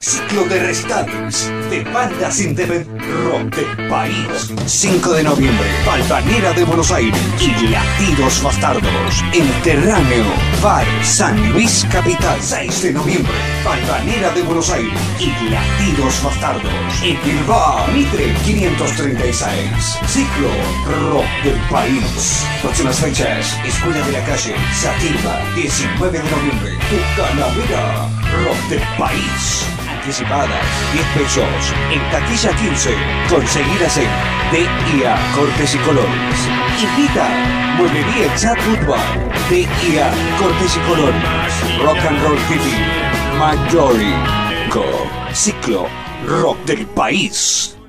Ciclo de recitales de bandas independientes rock del país. 5 de noviembre, Balvanera de Buenos Aires y Latidos Bastardos. Interráneo, Bar San Luis Capital. 6 de noviembre, Balvanera de Buenos Aires y Latidos Bastardos. En Bilbao, Mitre 536. Ciclo rock del país. Próximas fechas, Escuela de la Calle, Sativa, 19 de noviembre. Tu Calavera, rock del país. Anticipadas 10 pesos, en taquilla 15, conseguidas en DIA Cortes y Colores. Invita Mueblería Chatwood Bar, DIA Cortes y Colores, Rock and Roll TV, Majori, Ciclo Rock del País.